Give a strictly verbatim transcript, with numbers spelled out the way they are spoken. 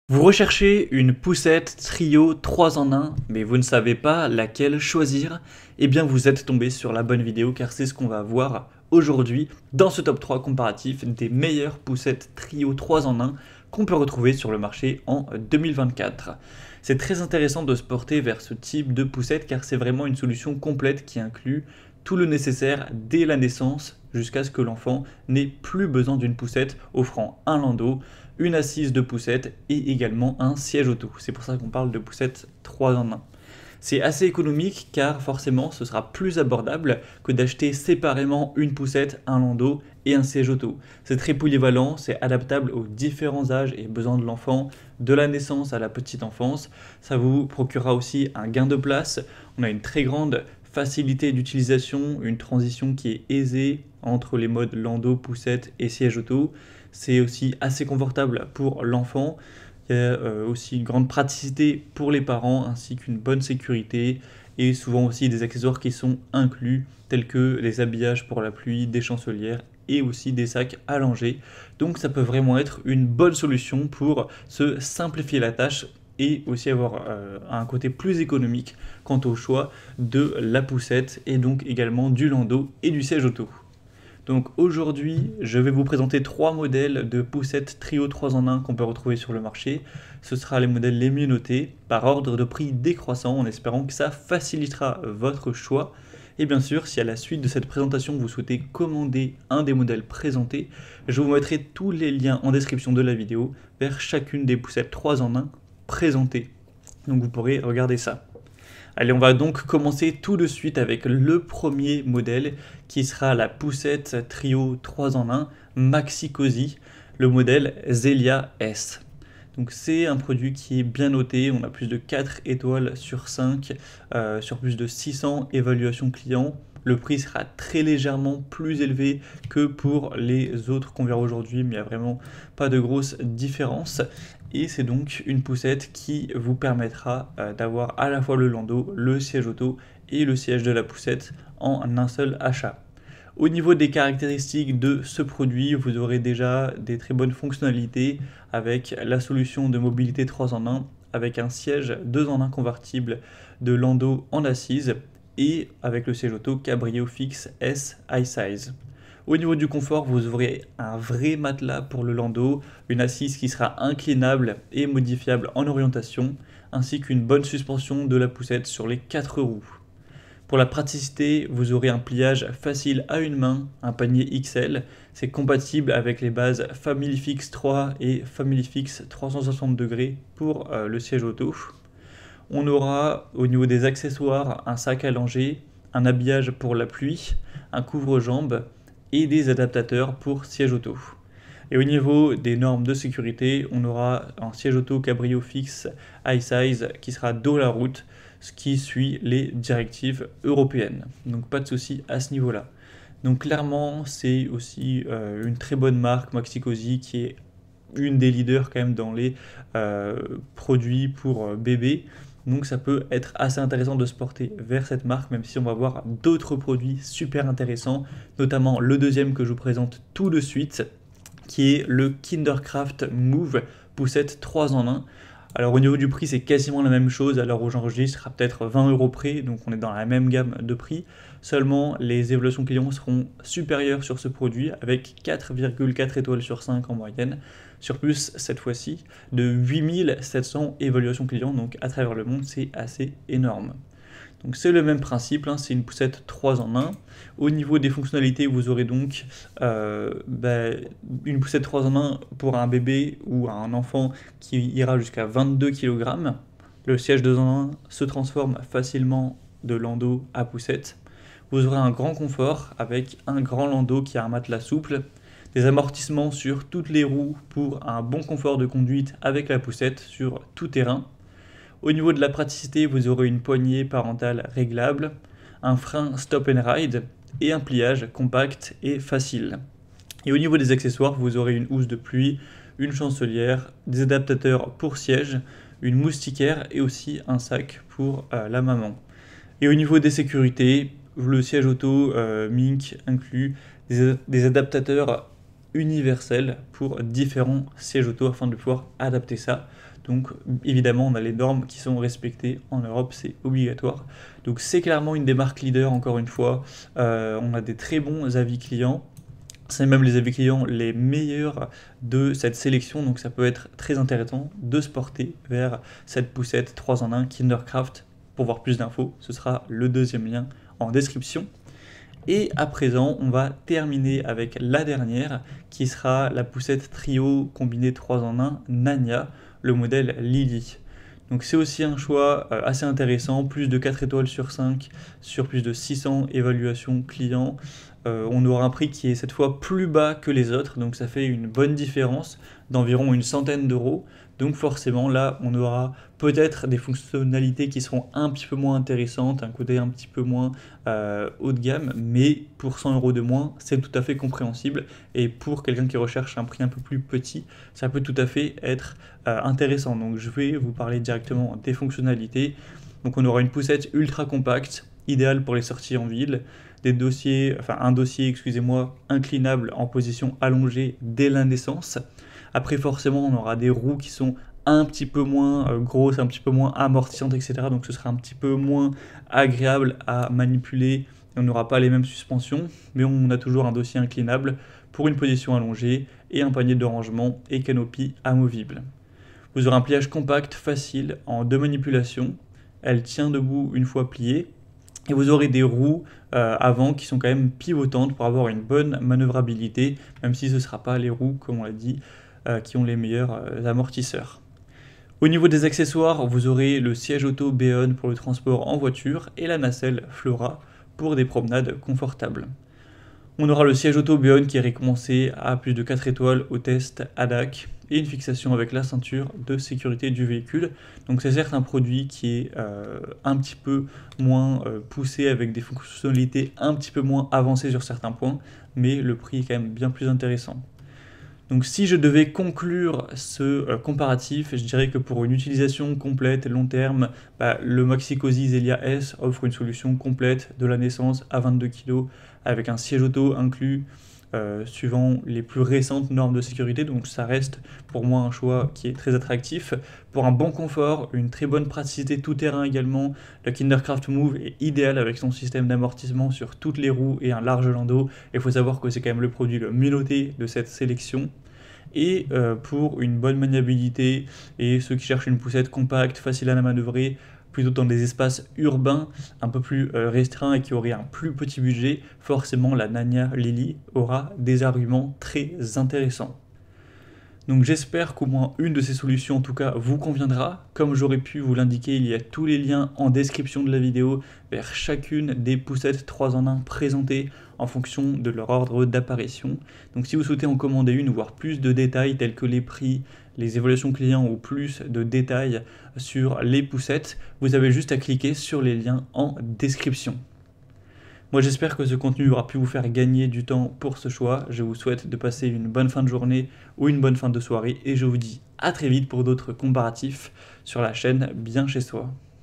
Vous recherchez une poussette trio trois en un, mais vous ne savez pas laquelle choisir? Eh bien vous êtes tombé sur la bonne vidéo car c'est ce qu'on va voir aujourd'hui dans ce top trois comparatif des meilleures poussettes trio trois en un qu'on peut retrouver sur le marché en deux mille vingt-quatre. C'est très intéressant de se porter vers ce type de poussette car c'est vraiment une solution complète qui inclut tout le nécessaire dès la naissance jusqu'à ce que l'enfant n'ait plus besoin d'une poussette, offrant un landau, une assise de poussette et également un siège auto. C'est pour ça qu'on parle de poussette trois en un. C'est assez économique car forcément ce sera plus abordable que d'acheter séparément une poussette, un landau et un siège auto. C'est très polyvalent, c'est adaptable aux différents âges et besoins de l'enfant, de la naissance à la petite enfance. Ça vous procurera aussi un gain de place. On a une très grande facilité d'utilisation, une transition qui est aisée entre les modes landau, poussette et siège auto. C'est aussi assez confortable pour l'enfant. Il y a euh, aussi une grande praticité pour les parents ainsi qu'une bonne sécurité et souvent aussi des accessoires qui sont inclus tels que les habillages pour la pluie, des chancelières et aussi des sacs allongés. Donc ça peut vraiment être une bonne solution pour se simplifier la tâche et aussi avoir euh, un côté plus économique quant au choix de la poussette et donc également du landau et du siège auto. Donc aujourd'hui, je vais vous présenter trois modèles de poussettes trio trois en un qu'on peut retrouver sur le marché. Ce sera les modèles les mieux notés par ordre de prix décroissant en espérant que ça facilitera votre choix. Et bien sûr, si à la suite de cette présentation vous souhaitez commander un des modèles présentés, je vous mettrai tous les liens en description de la vidéo vers chacune des poussettes trois en un présentées. Donc vous pourrez regarder ça. Allez, on va donc commencer tout de suite avec le premier modèle qui sera la poussette trio trois en un Maxi Cosi, le modèle Zelia S. Donc c'est un produit qui est bien noté, on a plus de quatre étoiles sur cinq, euh, sur plus de six cents évaluations clients. Le prix sera très légèrement plus élevé que pour les autres qu'on verra aujourd'hui, mais il n'y a vraiment pas de grosse différence. Et c'est donc une poussette qui vous permettra euh, d'avoir à la fois le landau, le siège auto et le siège de la poussette en un seul achat. Au niveau des caractéristiques de ce produit, vous aurez déjà des très bonnes fonctionnalités avec la solution de mobilité trois en un, avec un siège deux en un convertible de landau en assise et avec le siège auto Cabrio Fix S High Size. Au niveau du confort, vous aurez un vrai matelas pour le landau, une assise qui sera inclinable et modifiable en orientation, ainsi qu'une bonne suspension de la poussette sur les quatre roues. Pour la praticité, vous aurez un pliage facile à une main, un panier X L. C'est compatible avec les bases Family Fix trois et Family Fix trois cent soixante degrés pour euh, le siège auto. On aura au niveau des accessoires un sac allongé, un habillage pour la pluie, un couvre-jambes et des adaptateurs pour siège auto. Et au niveau des normes de sécurité, on aura un siège auto Cabrio Fix High Size qui sera dos la route, ce qui suit les directives européennes. Donc pas de souci à ce niveau-là. Donc clairement, c'est aussi euh, une très bonne marque, Maxi Cosi, qui est une des leaders quand même dans les euh, produits pour euh, bébés. Donc ça peut être assez intéressant de se porter vers cette marque, même si on va voir d'autres produits super intéressants, notamment le deuxième que je vous présente tout de suite, qui est le Kindercraft Move poussette trois en un. Alors au niveau du prix, c'est quasiment la même chose, à l'heure où j'enregistre, à peut-être vingt euros près, donc on est dans la même gamme de prix. Seulement, les évaluations clients seront supérieures sur ce produit, avec quatre virgule quatre étoiles sur cinq en moyenne, sur plus, cette fois-ci, de huit mille sept cents évaluations clients, donc à travers le monde, c'est assez énorme. Donc c'est le même principe, hein, c'est une poussette trois en un. Au niveau des fonctionnalités, vous aurez donc euh, bah, une poussette trois en un pour un bébé ou un enfant qui ira jusqu'à vingt-deux kilogrammes. Le siège deux en un se transforme facilement de landau à poussette. Vous aurez un grand confort avec un grand landau qui a un matelas souple, des amortissements sur toutes les roues pour un bon confort de conduite avec la poussette sur tout terrain. Au niveau de la praticité, vous aurez une poignée parentale réglable, un frein stop and ride et un pliage compact et facile. Et au niveau des accessoires, vous aurez une housse de pluie, une chancelière, des adaptateurs pour siège, une moustiquaire et aussi un sac pour euh, la maman. Et au niveau des sécurités, le siège auto euh, Mink inclut des, des adaptateurs universels pour différents sièges auto afin de pouvoir adapter ça Donc évidemment, on a les normes qui sont respectées en Europe, c'est obligatoire. Donc c'est clairement une des marques leader, encore une fois. Euh, on a des très bons avis clients. C'est même les avis clients les meilleurs de cette sélection, donc ça peut être très intéressant de se porter vers cette poussette trois en un Kindercraft. Pour voir plus d'infos, ce sera le deuxième lien en description. Et à présent, on va terminer avec la dernière, qui sera la poussette trio combinée trois en un Nania, le modèle Lily. Donc c'est aussi un choix euh, assez intéressant, plus de quatre étoiles sur cinq, sur plus de six cents évaluations clients. Euh, on aura un prix qui est cette fois plus bas que les autres, donc ça fait une bonne différence d'environ une centaine d'euros. Donc forcément là, on aura peut-être des fonctionnalités qui seront un petit peu moins intéressantes, un côté un petit peu moins euh, haut de gamme, mais pour cent euros de moins, c'est tout à fait compréhensible. Et pour quelqu'un qui recherche un prix un peu plus petit, ça peut tout à fait être euh, intéressant. Donc je vais vous parler directement des fonctionnalités. Donc on aura une poussette ultra compacte, idéale pour les sorties en ville, des dossiers, enfin un dossier, excusez-moi, inclinable en position allongée dès la naissance. Après, forcément, on aura des roues qui sont un petit peu moins euh, grosses, un petit peu moins amortissantes, et cetera. Donc ce sera un petit peu moins agréable à manipuler. On n'aura pas les mêmes suspensions, mais on a toujours un dossier inclinable pour une position allongée et un panier de rangement et canopie amovible. Vous aurez un pliage compact, facile, en deux manipulations. Elle tient debout une fois pliée. Et vous aurez des roues euh, avant qui sont quand même pivotantes pour avoir une bonne manœuvrabilité, même si ce ne sera pas les roues, comme on l'a dit, euh, qui ont les meilleurs euh, amortisseurs. Au niveau des accessoires, vous aurez le siège auto Béon pour le transport en voiture et la nacelle Flora pour des promenades confortables. On aura le siège auto Béon qui est récompensé à plus de quatre étoiles au test A D A C et une fixation avec la ceinture de sécurité du véhicule. Donc c'est certes un produit qui est euh, un petit peu moins euh, poussé avec des fonctionnalités un petit peu moins avancées sur certains points, mais le prix est quand même bien plus intéressant. Donc si je devais conclure ce euh, comparatif, je dirais que pour une utilisation complète, long terme, bah, le Maxi-Cosi Xelia S offre une solution complète de la naissance à vingt-deux kilos avec un siège auto inclus euh, suivant les plus récentes normes de sécurité. Donc ça reste pour moi un choix qui est très attractif. Pour un bon confort, une très bonne praticité tout-terrain également, le Kindercraft Move est idéal avec son système d'amortissement sur toutes les roues et un large landau. Il faut savoir que c'est quand même le produit le mieux noté de cette sélection. Et euh, pour une bonne maniabilité et ceux qui cherchent une poussette compacte, facile à manœuvrer, plutôt dans des espaces urbains un peu plus euh, restreints et qui auraient un plus petit budget, forcément la Nania Lily aura des arguments très intéressants. Donc j'espère qu'au moins une de ces solutions en tout cas vous conviendra. Comme j'aurais pu vous l'indiquer, il y a tous les liens en description de la vidéo vers chacune des poussettes trois en un présentées en fonction de leur ordre d'apparition. Donc si vous souhaitez en commander une ou voir plus de détails tels que les prix, les évaluations clients ou plus de détails sur les poussettes, vous avez juste à cliquer sur les liens en description. Moi j'espère que ce contenu aura pu vous faire gagner du temps pour ce choix. Je vous souhaite de passer une bonne fin de journée ou une bonne fin de soirée et je vous dis à très vite pour d'autres comparatifs sur la chaîne Bien Chez Soi.